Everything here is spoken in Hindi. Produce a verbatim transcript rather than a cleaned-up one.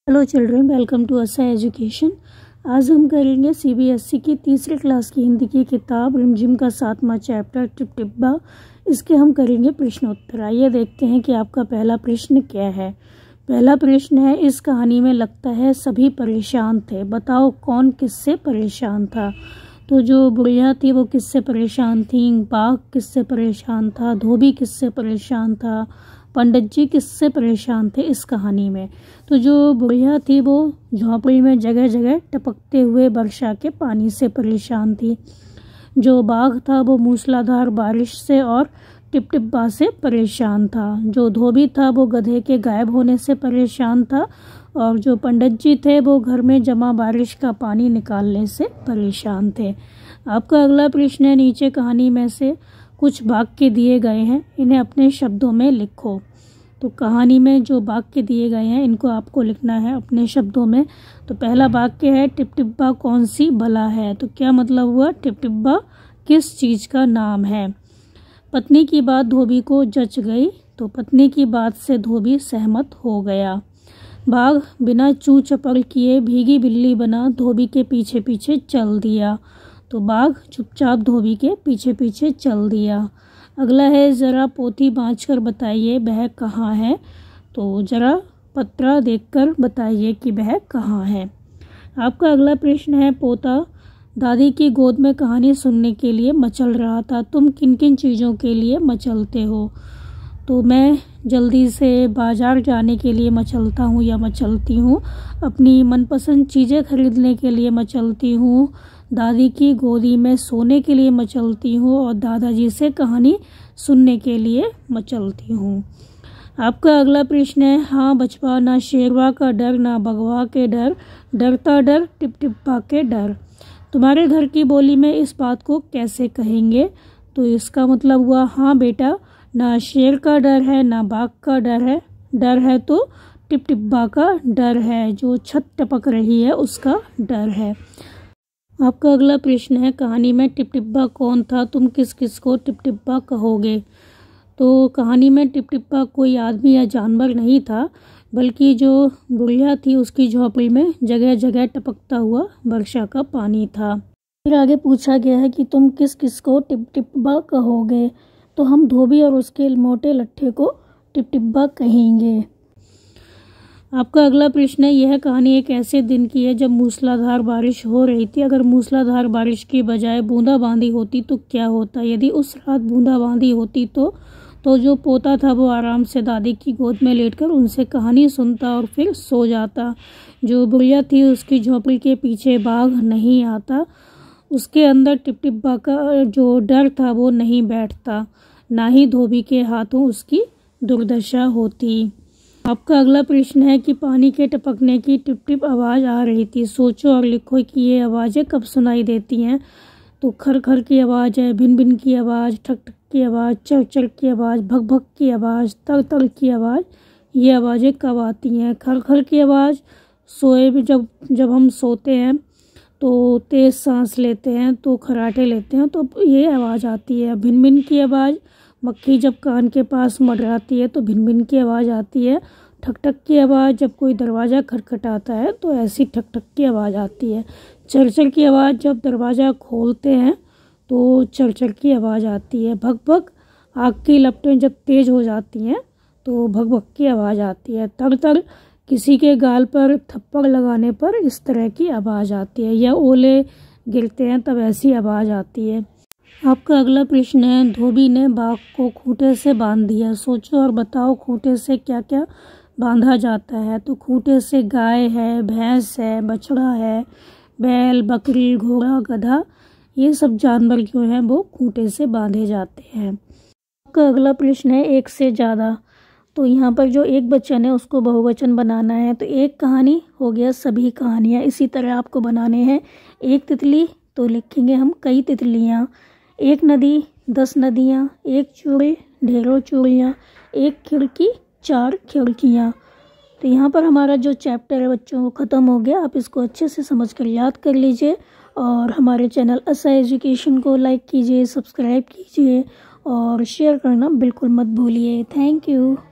हेलो चिल्ड्रन, वेलकम टू असा एजुकेशन। आज हम करेंगे सीबीएसई की तीसरी क्लास की हिंदी की किताब रिमझिम का सातवां चैप्टर टिपटिब्बा। इसके हम करेंगे प्रश्नोत्तर। आइए देखते हैं कि आपका पहला प्रश्न क्या है। पहला प्रश्न है, इस कहानी में लगता है सभी परेशान थे, बताओ कौन किससे परेशान था। तो जो बुढ़िया थी वो किससे परेशान थी, बाघ किससे परेशान था, धोबी किससे परेशान था, पंडित जी किससे परेशान थे इस कहानी में। तो जो बुढ़िया थी वो झोंपड़ी में जगह जगह टपकते हुए वर्षा के पानी से परेशान थी। जो बाघ था वो मूसलाधार बारिश से और टिपटिब्बा से परेशान था। जो धोबी था वो गधे के गायब होने से परेशान था। और जो पंडित जी थे वो घर में जमा बारिश का पानी निकालने से परेशान थे। आपका अगला प्रश्न है, नीचे कहानी में से कुछ वाक्य दिए गए हैं, इन्हें अपने शब्दों में लिखो। तो कहानी में जो वाक्य दिए गए हैं इनको आपको लिखना है अपने शब्दों में। तो पहला वाक्य है, टिपटिब्बा कौन सी बला है। तो क्या मतलब हुआ, टिपटिब्बा किस चीज़ का नाम है। पत्नी की बात धोबी को जच गई, तो पत्नी की बात से धोबी सहमत हो गया। बाघ बिना चू चपड़ किए भीगी बिल्ली बना धोबी के पीछे पीछे चल दिया। तो बाघ चुपचाप धोबी के पीछे पीछे चल दिया। अगला है, ज़रा पोथी बाँच कर बताइए वह कहाँ है। तो ज़रा पत्रा देखकर बताइए कि वह कहाँ है। आपका अगला प्रश्न है, पोता दादी की गोद में कहानी सुनने के लिए मचल रहा था, तुम किन किन चीज़ों के लिए मचलते हो। तो मैं जल्दी से बाज़ार जाने के लिए मचलता हूँ या मचलती हूँ, अपनी मनपसंद चीज़ें खरीदने के लिए मचलती हूँ, दादी की गोदी में सोने के लिए मचलती हूँ और दादाजी से कहानी सुनने के लिए मचलती हूँ। आपका अगला प्रश्न है, हाँ बचपा ना शेरवा का डर ना बगवा के डर, डरता डर टिपटिब्बा के डर। तुम्हारे घर की बोली में इस बात को कैसे कहेंगे। तो इसका मतलब हुआ, हाँ बेटा ना शेर का डर है ना बाघ का डर है, डर है तो टिपटिब्बा का डर है, जो छत टपक रही है उसका डर है। आपका अगला प्रश्न है, कहानी में टिपटिब्बा कौन था, तुम किस किस को टिपटिब्बा कहोगे। तो कहानी में टिपटिब्बा कोई आदमी या जानवर नहीं था, बल्कि जो बुढ़िया थी उसकी झोपड़ी में जगह जगह टपकता हुआ वर्षा का पानी था। फिर आगे पूछा गया है कि तुम किस किस को टिपटिब्बा कहोगे। तो हम धोबी और उसके मोटे लट्ठे को टिपटिब्बा कहेंगे। आपका अगला प्रश्न है, यह कहानी एक ऐसे दिन की है जब मूसलाधार बारिश हो रही थी। अगर मूसलाधार बारिश की बजाय बूंदाबांदी होती तो क्या होता। यदि उस रात बूंदाबांदी होती तो तो जो पोता था वो आराम से दादी की गोद में लेटकर उनसे कहानी सुनता और फिर सो जाता। जो बुढ़िया थी उसकी झोपड़ी के पीछे बाघ नहीं आता, उसके अंदर टिपटिब्बा का जो डर था वो नहीं बैठता, ना ही धोबी के हाथों उसकी दुर्दशा होती। आपका अगला प्रश्न है कि पानी के टपकने की टिप टिप आवाज़ आ रही थी, सोचो और लिखो कि ये आवाज़ें कब सुनाई देती हैं। तो खर खर की आवाज़ है, भिन भिन की आवाज़, ठक ठक की आवाज़, चर चर की आवाज़, भग भग की आवाज़, तर तर की आवाज़, ये आवाज़ें कब आती हैं। खर खर की आवाज़ सोए भी जब जब हम सोते हैं तो तेज़ सांस लेते हैं तो खराटे लेते हैं तो ये आवाज़ आती है। भिन भिन की आवाज़, मक्खी जब कान के पास मंडराती है तो भिन भिन की आवाज़ आती है। ठक ठक की आवाज़ जब कोई दरवाज़ा खटखटाता है तो ऐसी ठक ठक की आवाज़ आती है। चरचर की आवाज़ जब दरवाज़ा खोलते हैं तो चरचर की आवाज़ आती है। भग भग आग की लपटें जब तेज़ हो जाती हैं तो भग भग की आवाज़ आती है। तर तर किसी के गाल पर थप्पड़ लगाने पर इस तरह की आवाज़ आती है, या ओले गिरते हैं तब ऐसी आवाज़ आती है। आपका अगला प्रश्न है, धोबी ने बाघ को खूंटे से बांध दिया, सोचो और बताओ खूंटे से क्या क्या बांधा जाता है। तो खूंटे से गाय है, भैंस है, बछड़ा है, बैल, बकरी, घोड़ा, गधा, ये सब जानवर जो हैं वो खूंटे से बांधे जाते हैं। आपका अगला प्रश्न है, एक से ज़्यादा। तो यहाँ पर जो एक वचन है उसको बहुवचन बनाना है। तो एक कहानी हो गया सभी कहानियाँ, इसी तरह आपको बनाने हैं। एक तितली तो लिखेंगे हम कई तितलियाँ, एक नदी दस नदियाँ, एक चूड़ी ढेरों चूड़ियाँ, एक खिड़की चार खिड़कियाँ। तो यहाँ पर हमारा जो चैप्टर है बच्चों वो ख़त्म हो गया। आप इसको अच्छे से समझ कर याद कर लीजिए और हमारे चैनल असा एजुकेशन को लाइक कीजिए, सब्सक्राइब कीजिए और शेयर करना बिल्कुल मत भूलिए। Thank you.